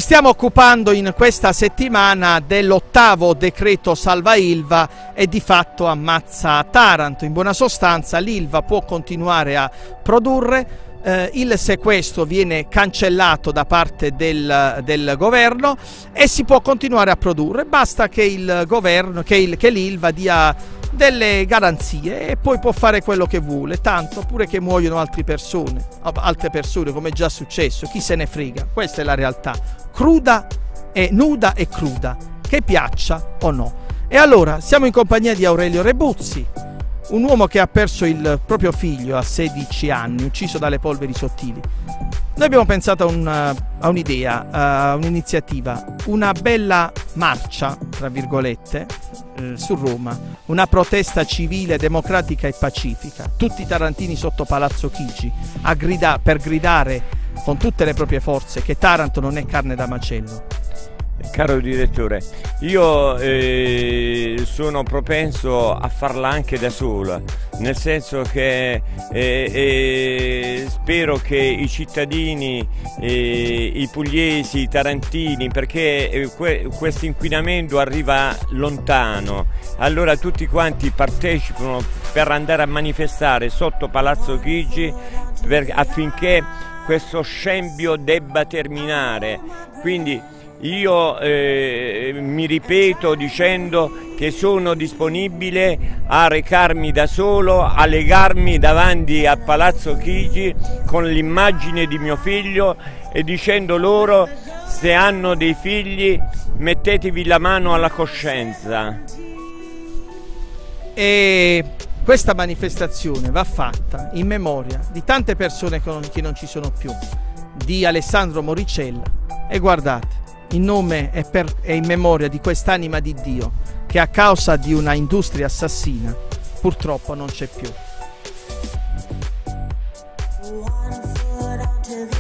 stiamo occupando in questa settimana dell'8° decreto salva Ilva e di fatto ammazza Taranto. In buona sostanza l'Ilva può continuare a produrre, il sequestro viene cancellato da parte del governo e si può continuare a produrre, basta che il governo, che l'Ilva dia delle garanzie e poi può fare quello che vuole, tanto pure che muoiono altre persone come è già successo, chi se ne frega. Questa è la realtà, cruda e nuda e cruda, che piaccia o no. E allora siamo in compagnia di Aurelio Rebuzzi, un uomo che ha perso il proprio figlio a 16 anni, ucciso dalle polveri sottili. Noi abbiamo pensato a un'idea, a un'iniziativa, una bella marcia, tra virgolette, su Roma, una protesta civile, democratica e pacifica. Tutti i tarantini sotto Palazzo Chigi per gridare con tutte le proprie forze che Taranto non è carne da macello. Caro direttore, io sono propenso a farla anche da sola, nel senso che spero che i cittadini, i pugliesi, i tarantini, perché questo inquinamento arriva lontano, allora tutti quanti partecipano per andare a manifestare sotto Palazzo Chigi affinché questo scempio debba terminare. Quindi io mi ripeto dicendo che sono disponibile a recarmi da solo, a legarmi davanti a Palazzo Chigi con l'immagine di mio figlio e dicendo loro: se hanno dei figli mettetevi la mano alla coscienza. E questa manifestazione va fatta in memoria di tante persone che non ci sono più, di Alessandro Moricella, e guardate, in nome e in memoria di quest'anima di Dio che a causa di una industria assassina purtroppo non c'è più.